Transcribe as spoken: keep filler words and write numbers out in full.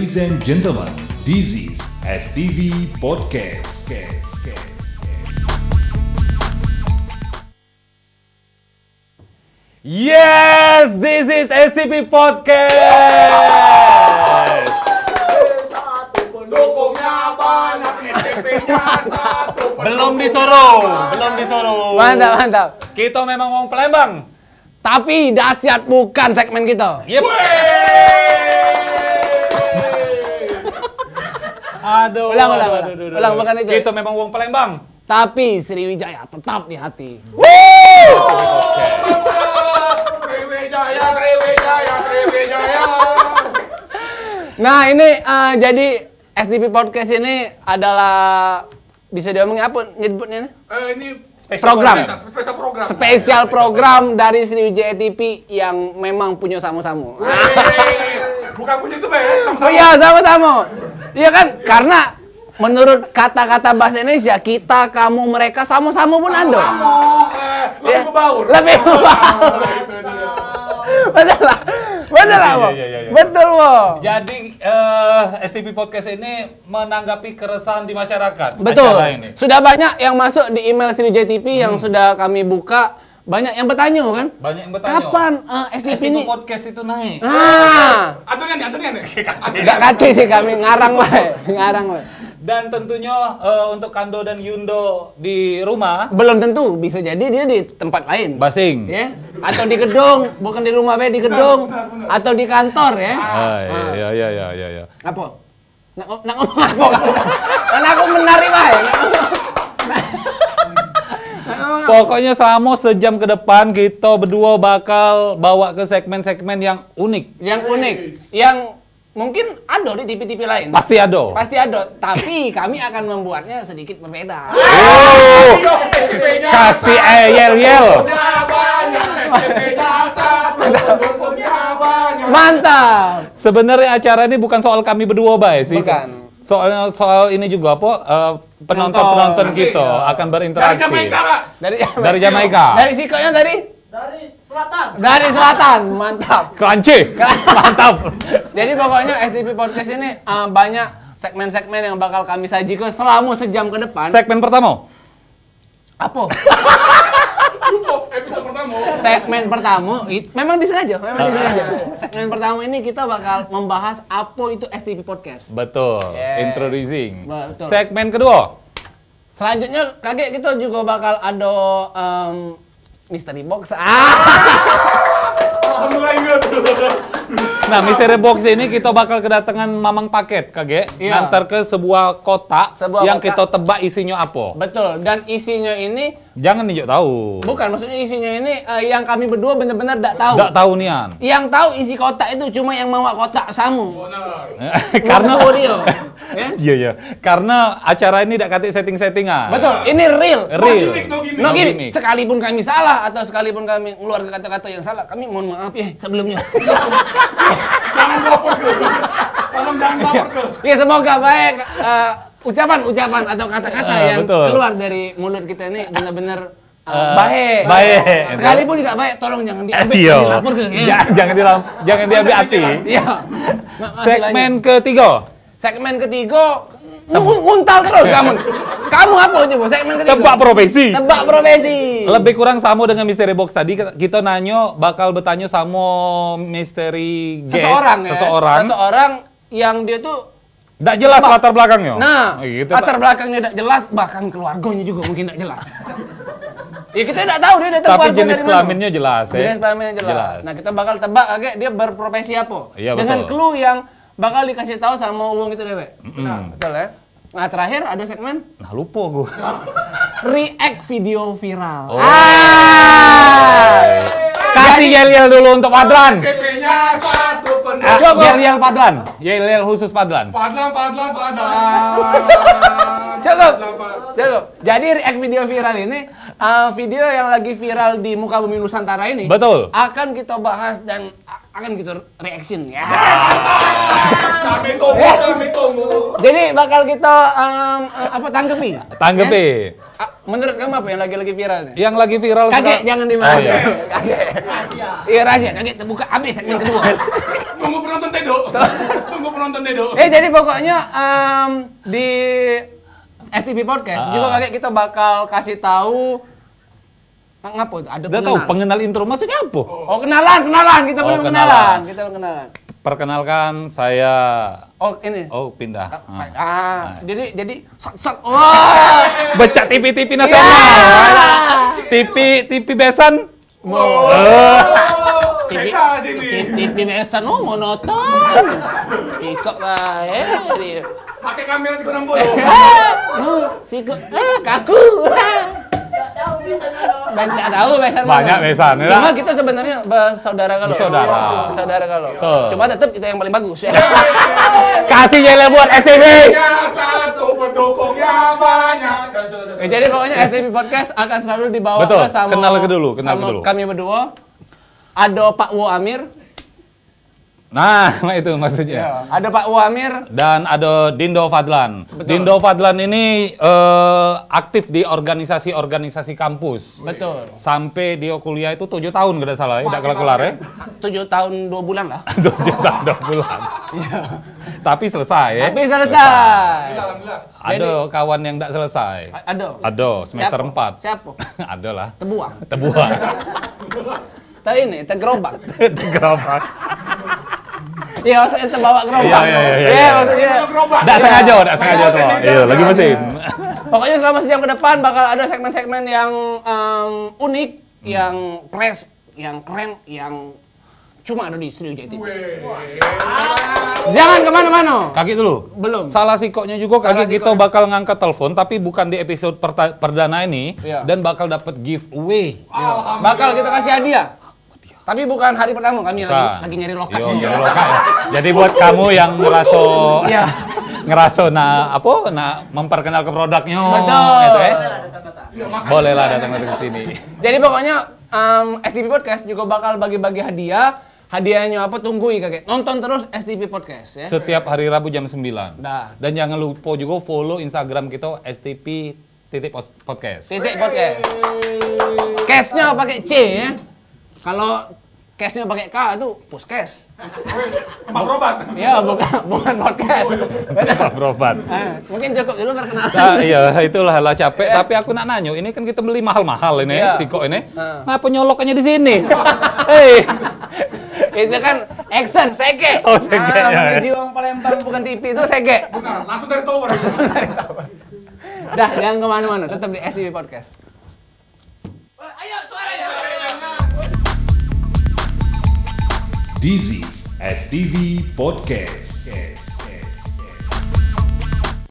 Ladies and gentlemen, this is S T V Podcast. Yes, this is S T V Podcast. Pendukungnya banyak, S T V-nya satu. Belum disuruh, belum disuruh. Mantap, mantap. Kita memang mau Palembang. Tapi dahsyat bukan segmen kita. Yep. Aduh, Ulang, ulang, aduh, ulang. aduh, aduh, Ulang, aduh. bukan itu. Kita memang wong Palembang. Tapi Sriwijaya tetap di hati. Sriwijaya, Sriwijaya, Sriwijaya. Nah ini eh, jadi S T V Podcast ini adalah bisa diomongin apa nyebutnya? Eh, ini Program. spesial, spesial program. Spesial program dari Sriwijaya T V yang memang punya sama-sama. Wih, bukan punya itu, Be. Oh iya, sama-sama. Iya kan? Karena menurut kata-kata bahasa Indonesia, kita, kamu, mereka, sama-sama pun ada. Kamu, eh, lebih Ya. berbaur. Lebih berbaur. Nah, itu dia. Betul lah. Betul lah, Bo. Iya, iya, iya. Betul, Bo. Jadi eh, S T V Podcast ini menanggapi keresahan di masyarakat. Betul. Acara ini. Sudah banyak yang masuk di email Sriwijaya T V yang sudah kami buka. Banyak yang bertanya kan? Banyak yang bertanya. Kapan eh, S T V S T V ini? Podcast itu naik? Nah, Adunya nih, adunya nih. enggak kati sih kami ngarang lah, ngarang lah. Dan tentunya eh, untuk Kando dan Yundo di rumah, Belum tentu, bisa jadi dia di tempat lain. Basing. Ya, atau di gedung, bukan di rumah be, di gedung, atau di kantor ya. Ah, iya, iya, iya, iya, iya. Apa? Nak ngo- nak ngomong apa? Kan aku menari bae. Nak ngomong- nak ngomong apa? Pokoknya sama sejam ke depan kita berdua bakal bawa ke segmen-segmen yang unik. Yang unik, yang mungkin ada di T V-T V lain. Pasti ada. Pasti ada, tapi kami akan membuatnya sedikit berbeda. Oh, S T V-nya kasih eh yel-yel. Pendukungnya banyak, S T V-nya satu. Pendukungnya banyak. Mantap. Sebenarnya acara ini bukan soal kami berdua, Bay, sih. Bukan. Soalnya soal ini juga apa? eh, penonton-penonton Penonton. kita akan Dari berinteraksi. Jamaika, Kak. Dari Dari Jamaika. Dari Sikonya dari? Dari selatan. Dari selatan. Mantap. Kranci. Mantap. Jadi pokoknya S T V Podcast ini uh, banyak segmen-segmen yang bakal kami sajikan selama sejam ke depan. Segmen pertama. Apa? Cukup episode pertama. Segmen pertama, it- memang disengaja, memang disengaja. Segmen pertama ini kita bakal membahas apa itu S T V Podcast. Betul. Yeah. Introducing. Betul. Segmen kedua. Selanjutnya, kaget kita juga bakal ada um, Mystery Box. Ah! Alhamdulillah ingat. Nah, Misteri Box ini kita bakal kedatangan mamang paket, Kage. Iya. Ngantar ke sebuah kotak Sebuah yang kotak. kita tebak isinya apa. Betul, dan isinya ini Jangan nih tahu. bukan, maksudnya isinya ini eh, yang kami berdua benar-benar tidak tahu. Enggak tahu nian. Yang tahu isi kotak itu cuma yang mau kotak samu. Karena Mau dia. Ya? Iya, iya. Karena acara ini tidak katik setting-settingan. Betul, ini real. Real. No gimmick, no gimmick. No No gini, gimmick. sekalipun kami salah atau sekalipun kami ngeluarkan kata-kata yang salah, kami mohon maaf ya sebelumnya. Jangan baper ke. Tolong jangan baper ke. Ya semoga baik eh, ucapan-ucapan atau kata-kata Ah, yang betul. keluar dari mulut kita ini benar-benar eh, Eh, baik. baik. Sekalipun tidak baik, tolong jangan diambil, Iya. jangan dilapor ke. Ya. Ja- Jangan dilam, jangan diambil hati. Iya. Ma- masih Segmen banyak. ketiga. segmen ketiga ngun- nguntal terus kamu. Kamu apa coba segmen ketiga? Tebak profesi. Tebak profesi. Lebih kurang sama dengan Misteri Box tadi. Kita nanya bakal bertanya sama misteri guest. seseorang ya. Seseorang. Seseorang yang dia tuh Nggak jelas Tebak. latar belakangnya. Nah, Oh, gitu, latar tak- belakangnya tidak jelas, bahkan keluarganya juga mungkin tidak jelas. Ya kita tidak tahu dia datang Tapi keluarga jenis dari mana. kelaminnya jelas. ya. Jenis kelaminnya jelas. Jelas. Nah kita bakal tebak agak dia berprofesi apa. Iya, Dengan betul. clue yang bakal dikasih tahu sama uang itu dewe. Mm-mm. Nah, betul ya. Nah terakhir ada segmen Nah lupa gue. react video viral. Oh. Ah. Kasih yel-yel dulu untuk Padlan. S T V-nya satu. Ah, Pendukung. Coba. Yel-yel Padlan. Yel-yel khusus Padlan. Padlan, Padlan, Padlan. Cukup. Padlan, Padlan. Cukup. Jadi react video viral ini uh, video yang lagi viral di muka bumi Nusantara ini. Betul. Akan kita bahas dan a- akan kita reaction ya. Kami tunggu, kami tunggu. Jadi bakal kita um, uh, apa tanggapi? Tanggapi. Ah, menurut kamu apa yang lagi-lagi viral nih? Yang lagi viral Kakek sekarang- jangan Oh, dimana. iya. Kakek. Iya rahasia. Kakek terbuka habis segmen kedua. Tunggu penonton Tedo. Tunggu penonton penonton deh, Do. Eh jadi pokoknya em, di S T V Podcast Ah. juga kakek kita bakal kasih tahu Ng- ngapa itu? Ada Udah tahu pengenal. pengenal intro maksudnya apa? Oh kenalan, kenalan kita Oh, belum kenalan. kenalan, kita belum kenalan. Perkenalkan saya. Oh ini. Oh pindah. Ah, Ah. ah, jadi jadi sat sat. Wah. Baca T V T V nasional. T V T V besan. T V sini. T V biasa no monoton. Ikut bae. Pakai kamera tiga enam puluh. Nu, sikut eh kaku. Banyak tahu besan. Banyak besan, ya. Cuma kita sebenarnya bersaudara kalau. Bersaudara. Bersaudara kalau. Tuh. Cuma tetap kita yang paling bagus. Kasih jele buat S T V. Ya satu pendukungnya banyak. Eh, jadi pokoknya S T V Podcast akan selalu dibawa Betul, sama kenal ke dulu, kenal sama ke dulu. kami berdua. Ada Pak Wo Amir, Nah, itu maksudnya. ada Pak Wo Amir, Dan ada Dindo Fadlan. Betul. Dindo Fadlan ini eh, aktif di organisasi-organisasi kampus. betul. Sampai dia kuliah itu tujuh tahun tidak salah ya, tidak kelar-kelar ya. Tujuh tahun dua bulan lah. tujuh tahun dua bulan. Tapi selesai ya. Tapi selesai. Alhamdulillah. Ada kawan yang tidak selesai. A- Ada. Ada semester Siapa? empat. Siapa? Ada lah. Tebuang. Tebuang. Tak ini, tergerobak. Gerobak. Iya, maksudnya terbawa gerobak. Iya, iya, iya, iya. Iya, maksudnya. Gerobak. Tidak sengaja, tidak sengaja Lagi tuh. mesin, Iya, lagi mesin. Pokoknya selama sejam ke depan bakal ada segmen-segmen yang em, unik, yang fresh, yang keren, yang cuma ada di Studio J T V. Jangan kemana-mana. Kaki dulu. Belum. Salah sikoknya juga Salah kaki kita sikoknya. bakal ngangkat telepon tapi bukan di episode perta- perdana ini Iya. dan bakal dapat giveaway. Bakal kita kasih hadiah. Tapi bukan hari pertama, kami lagi, Bukan. lagi nyari lokat. Yo, nyari lokat ya. Jadi buat kamu yang ngerasa Iya. ngerasa nah apa nah memperkenal ke produknya Betul. gitu ya. Bolehlah datang ke sini. Jadi pokoknya em, S T V Podcast juga bakal bagi-bagi hadiah. Hadiahnya apa? Tungguin kakek. Nonton terus S T V Podcast ya. Setiap hari Rabu jam sembilan. Dah. Dan jangan lupa juga follow Instagram kita S T P titik podcast. Titik podcast. Cashnya pakai C ya. Kalau cashnya pakai K itu puskes. Emang berobat. Ya bukan bukan podcast. Beda. Berobat. Ah, mungkin cukup dulu perkenalan. Nah, iya, itulah lah capek. Tapi aku nak nanya, ini kan kita beli mahal-mahal ini, Iya. Siko ini. Heeh. Ngapa nyoloknya di sini? Hei, Itu kan action, sege. Oh, sege, Ah, ya, ya. Jiwang Palembang bukan T V itu sege. Benar, langsung dari tower. Dah, jangan kemana-mana, tetap di S T V Podcast. Ayo suaranya. This is S T V Podcast.